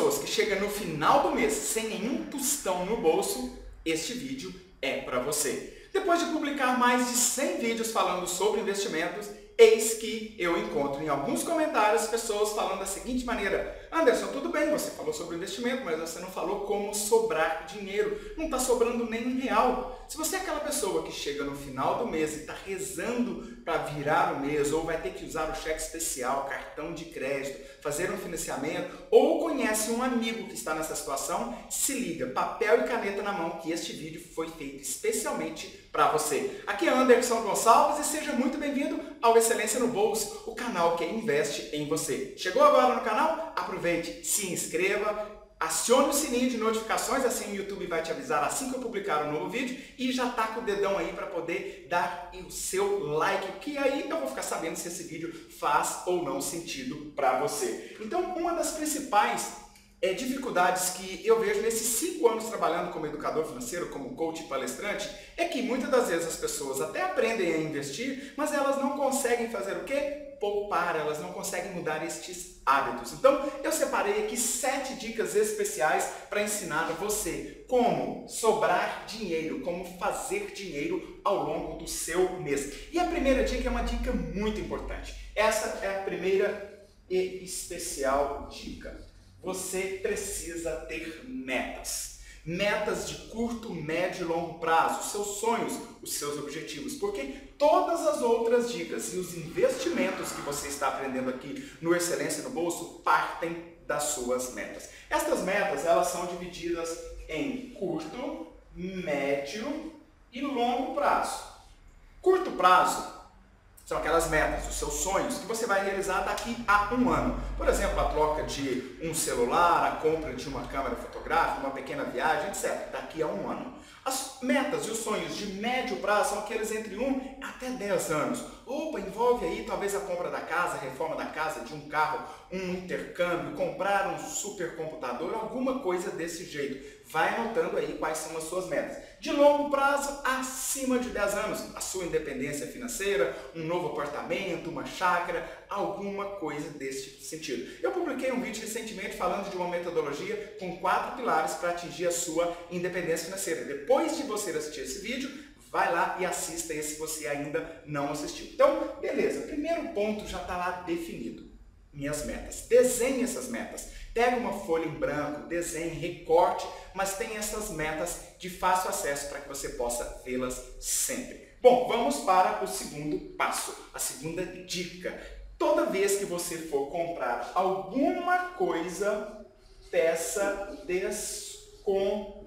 pessoas que chegam no final do mês sem nenhum tostão no bolso, este vídeo é para você. Depois de publicar mais de 100 vídeos falando sobre investimentos, eis que eu encontro em alguns comentários pessoas falando da seguinte maneira: Anderson, tudo bem, você falou sobre investimento, mas você não falou como sobrar dinheiro. Não está sobrando nem um real. Se você é aquela pessoa que chega no final do mês e está rezando para virar o mês, ou vai ter que usar o cheque especial, cartão de crédito, fazer um financiamento, ou conhece um amigo que está nessa situação, se liga, papel e caneta na mão, que este vídeo foi feito especialmente para você. Aqui é Anderson Gonçalves e seja muito bem-vindo ao Excelência no Bolso, o canal que investe em você. Chegou agora no canal? Aproveite, se inscreva, acione o sininho de notificações, assim o YouTube vai te avisar assim que eu publicar um novo vídeo, e já taca o dedão aí para poder dar o seu like, que aí eu vou ficar sabendo se esse vídeo faz ou não sentido para você. Então, uma das principais dificuldades que eu vejo nesses 5 anos trabalhando como educador financeiro, como coach e palestrante, é que muitas das vezes as pessoas até aprendem a investir, mas elas não conseguem fazer o quê? Poupar, elas não conseguem mudar estes hábitos. Então, eu separei aqui 7 dicas especiais para ensinar você como sobrar dinheiro, como fazer dinheiro ao longo do seu mês. E a primeira dica é uma dica muito importante. Essa é a primeira e especial dica. Você precisa ter metas. Metas de curto, médio e longo prazo, os seus sonhos, os seus objetivos, porque todas as outras dicas e os investimentos que você está aprendendo aqui no Excelência no Bolso partem das suas metas. Estas metas, elas são divididas em curto, médio e longo prazo. Curto prazo são aquelas metas, os seus sonhos que você vai realizar daqui a um ano. Por exemplo, a troca de um celular, a compra de uma câmera fotográfica, uma pequena viagem, etc. Daqui a um ano. As metas e os sonhos de médio prazo são aqueles entre 1 até 10 anos. Opa, envolve aí talvez a compra da casa, a reforma da casa, de um carro, um intercâmbio, comprar um supercomputador, alguma coisa desse jeito. Vai anotando aí quais são as suas metas. De longo prazo, acima de 10 anos, a sua independência financeira, um novo apartamento, uma chácara, alguma coisa desse sentido. Eu publiquei um vídeo recentemente falando de uma metodologia com 4 pilares para atingir a sua independência financeira. Depois de você assistir esse vídeo, vai lá e assista esse se você ainda não assistiu. Então, beleza, primeiro ponto já está lá definido. Minhas metas. Desenhe essas metas. Pega uma folha em branco, desenhe, recorte, mas tenha essas metas de fácil acesso para que você possa vê-las sempre. Bom, vamos para o segundo passo, a segunda dica. Toda vez que você for comprar alguma coisa, peça desconto.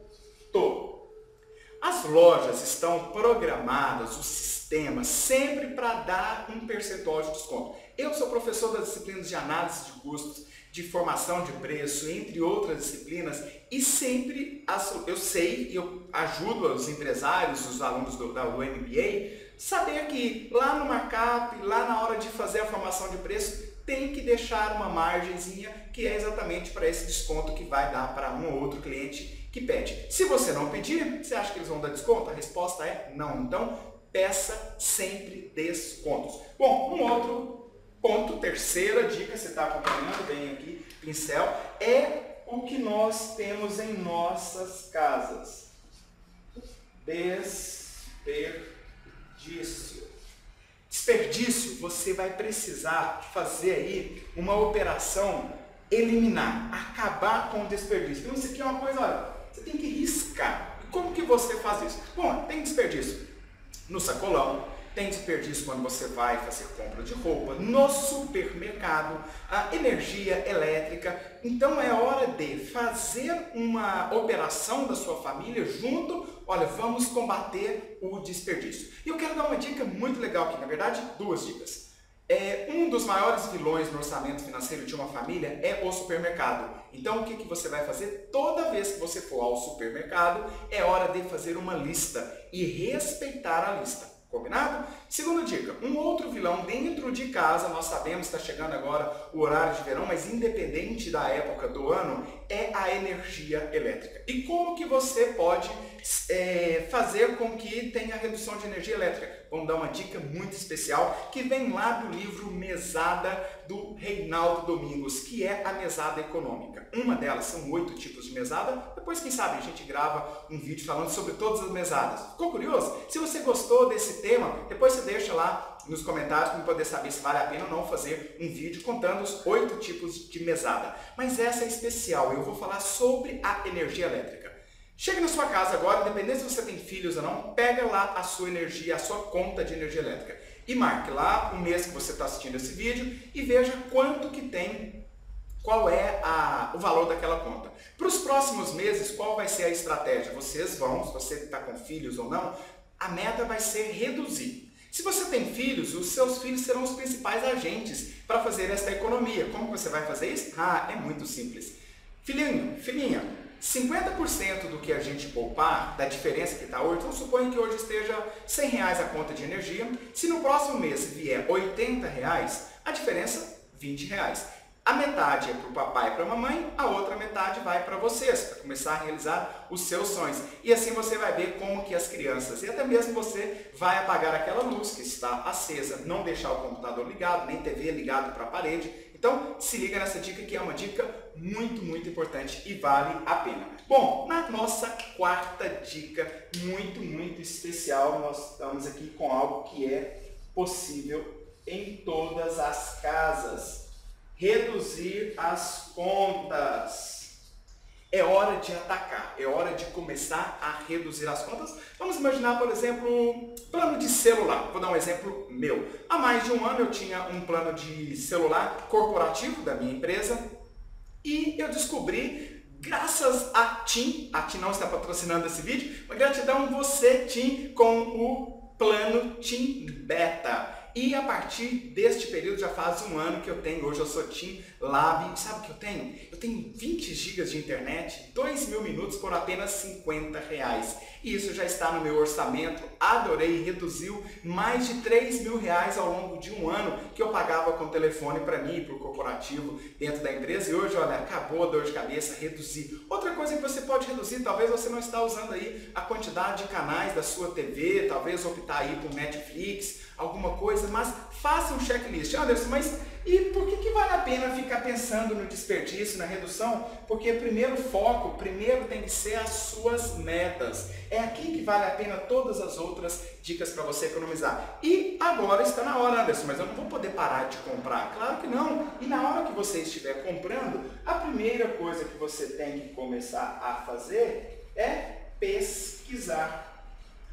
As lojas estão programadas, o sistema, sempre para dar um percentual de desconto. Eu sou professor das disciplinas de análise de custos, de formação de preço, entre outras disciplinas, e sempre eu sei, eu ajudo os empresários, os alunos do MBA, saber que lá no markup, lá na hora de fazer a formação de preço, tem que deixar uma margenzinha que é exatamente para esse desconto que vai dar para um ou outro cliente que pede. Se você não pedir, você acha que eles vão dar desconto? A resposta é não. Então, peça sempre descontos. Bom, um outro ponto, terceira dica, você está acompanhando bem aqui, pincel, é o que nós temos em nossas casas. Desperdício. Desperdício, você vai precisar fazer aí uma operação eliminar, acabar com o desperdício. Então isso aqui é uma coisa, olha, você tem que riscar. E como que você faz isso? Bom, tem desperdício no sacolão, tem desperdício quando você vai fazer compra de roupa, no supermercado, a energia elétrica. Então é hora de fazer uma operação da sua família junto, olha, vamos combater o desperdício. E eu quero dar uma dica muito legal aqui, na verdade, 2 dicas. Um dos maiores vilões no orçamento financeiro de uma família é o supermercado. Então o que você vai fazer? Toda vez que você for ao supermercado, é hora de fazer uma lista e respeitar a lista. Combinado? Segunda dica, um outro vilão dentro de casa, nós sabemos que está chegando agora o horário de verão, mas independente da época do ano, é a energia elétrica. E como que você pode fazer com que tenha redução de energia elétrica? vamos dar uma dica muito especial que vem lá do livro Mesada do Reinaldo Domingos, que é a mesada econômica. Uma delas são 8 tipos de mesada. Depois, quem sabe, a gente grava um vídeo falando sobre todas as mesadas. Ficou curioso? Se você gostou desse tema, depois você deixa lá nos comentários para poder saber se vale a pena ou não fazer um vídeo contando os 8 tipos de mesada. Mas essa é especial, eu vou falar sobre a energia elétrica. Chega na sua casa agora, independente se você tem filhos ou não, pega lá a sua energia, a sua conta de energia elétrica e marque lá o mês que você está assistindo esse vídeo e veja quanto que tem, qual é o valor daquela conta. Para os próximos meses, qual vai ser a estratégia? Vocês vão, se você está com filhos ou não, a meta vai ser reduzir. Se você tem filhos, os seus filhos serão os principais agentes para fazer esta economia. Como você vai fazer isso? É muito simples. Filhinho, filhinha, 50% do que a gente poupar, da diferença que está hoje, então suponha que hoje esteja R$100 a conta de energia. Se no próximo mês vier R$80, a diferença R$20. A metade é para o papai e para a mamãe, a outra metade vai para vocês, para começar a realizar os seus sonhos. E assim você vai ver como que as crianças, e até mesmo você, vai apagar aquela luz que está acesa, não deixar o computador ligado, nem TV ligado para a parede. Então, se liga nessa dica que é uma dica muito, muito importante e vale a pena. Bom, na nossa quarta dica, muito, muito especial, nós estamos aqui com algo que é possível em todas as casas. Reduzir as contas. É hora de atacar, é hora de começar a reduzir as contas. Vamos imaginar, por exemplo, plano de celular. Vou dar um exemplo meu. Há mais de um ano eu tinha um plano de celular corporativo da minha empresa e eu descobri, graças a TIM não está patrocinando esse vídeo, mas gratidão você, TIM, com o plano TIM Beta. E a partir deste período, já faz um ano que eu tenho, hoje eu sou TIM Lab. Sabe o que eu tenho? Eu tenho 20 GB de internet, 2.000 minutos por apenas R$50. E isso já está no meu orçamento, adorei, reduziu mais de R$3.000 ao longo de um ano que eu pagava com telefone para mim e para o corporativo dentro da empresa. E hoje, olha, acabou a dor de cabeça, reduzir. Outra coisa que você pode reduzir, talvez você não está usando aí a quantidade de canais da sua TV, talvez optar aí por Netflix, alguma coisa, mas faça um checklist. Anderson, mas e por que vale a pena ficar pensando no desperdício, na redução? Porque primeiro foco, primeiro tem que ser as suas metas. É aqui que vale a pena todas as outras dicas para você economizar. E agora está na hora, Anderson, mas eu não vou poder parar de comprar. Claro que não. E na hora que você estiver comprando, a primeira coisa que você tem que começar a fazer é pesquisar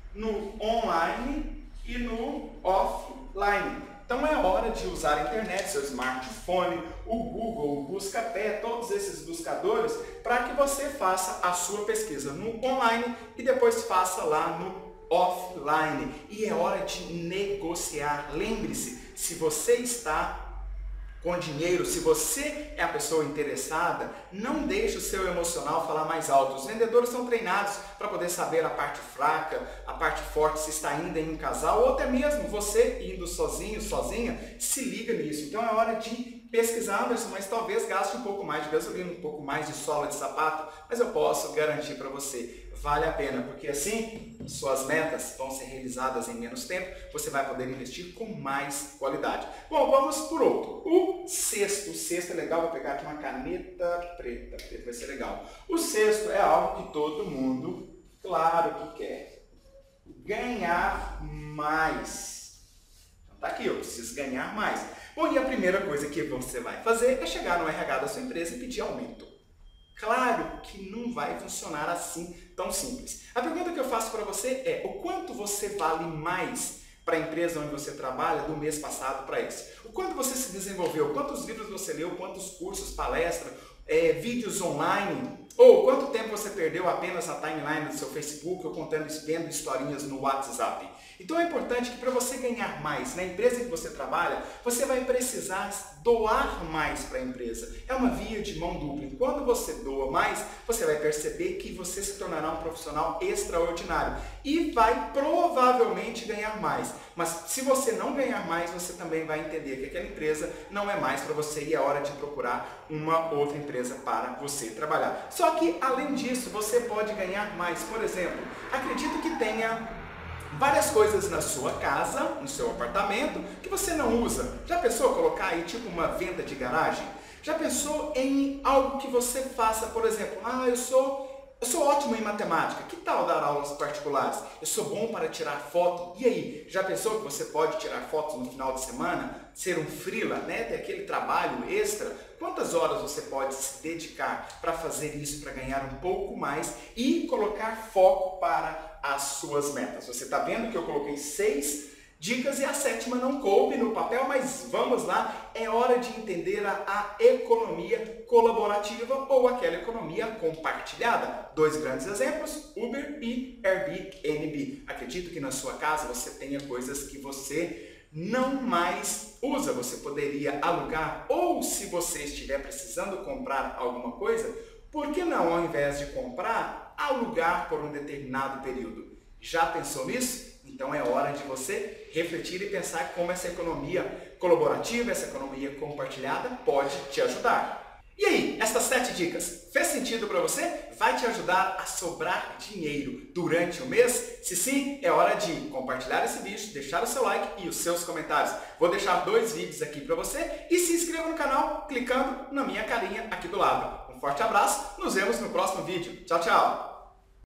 no online e no offline. Então é hora de usar a internet, seu smartphone, o Google, o Buscapé, todos esses buscadores, para que você faça a sua pesquisa no online e depois faça lá no offline. E é hora de negociar. Lembre-se, se você está com dinheiro, se você é a pessoa interessada, não deixe o seu emocional falar mais alto. Os vendedores são treinados para poder saber a parte fraca, a parte forte, se está indo em um casal, ou até mesmo você indo sozinho, sozinha, se liga nisso. Então é hora de pesquisar, Anderson, mas talvez gaste um pouco mais de gasolina, um pouco mais de sola de sapato, mas eu posso garantir para você, vale a pena, porque assim suas metas vão ser realizadas em menos tempo, você vai poder investir com mais qualidade. Bom, vamos por outro. O sexto é legal, vou pegar aqui uma caneta preta, vai ser legal. O sexto é algo que todo mundo, claro que quer, ganhar mais. Então tá aqui, eu preciso ganhar mais. Bom, e a primeira coisa que você vai fazer é chegar no RH da sua empresa e pedir aumento. Claro que não vai funcionar assim tão simples. A pergunta que eu faço para você é: o quanto você vale mais para a empresa onde você trabalha do mês passado para esse? O quanto você se desenvolveu? Quantos livros você leu? Quantos cursos, palestras, vídeos online? Ou quanto tempo você perdeu apenas na timeline do seu Facebook ou vendo historinhas no WhatsApp? Então é importante que para você ganhar mais na empresa que você trabalha, você vai precisar doar mais para a empresa. É uma via de mão dupla. E quando você doa mais, você vai perceber que você se tornará um profissional extraordinário e vai provavelmente ganhar mais. Mas se você não ganhar mais, você também vai entender que aquela empresa não é mais para você e é hora de procurar uma outra empresa para você trabalhar. Só que, além disso, você pode ganhar mais. Por exemplo, acredito que tenha várias coisas na sua casa, no seu apartamento, que você não usa. Já pensou colocar aí tipo uma venda de garagem? Já pensou em algo que você faça, por exemplo, eu sou ótimo em matemática, que tal dar aulas particulares? Eu sou bom para tirar foto. E aí, já pensou que você pode tirar fotos no final de semana? Ser um freela, né? Ter aquele trabalho extra? Quantas horas você pode se dedicar para fazer isso, para ganhar um pouco mais e colocar foco para as suas metas? Você está vendo que eu coloquei 6 dicas e a 7ª não coube no papel, mas vamos lá, é hora de entender a economia colaborativa ou aquela economia compartilhada. 2 grandes exemplos, Uber e Airbnb. Acredito que na sua casa você tenha coisas que você não mais usa, você poderia alugar, ou se você estiver precisando comprar alguma coisa, por que não, ao invés de comprar, alugar por um determinado período? Já pensou nisso? Então é hora de você refletir e pensar como essa economia colaborativa, essa economia compartilhada pode te ajudar. E aí, essas 7 dicas, fez sentido para você? Vai te ajudar a sobrar dinheiro durante o mês? Se sim, é hora de compartilhar esse vídeo, deixar o seu like e os seus comentários. Vou deixar 2 vídeos aqui para você e se inscreva no canal clicando na minha carinha aqui do lado. Um forte abraço, nos vemos no próximo vídeo. Tchau, tchau!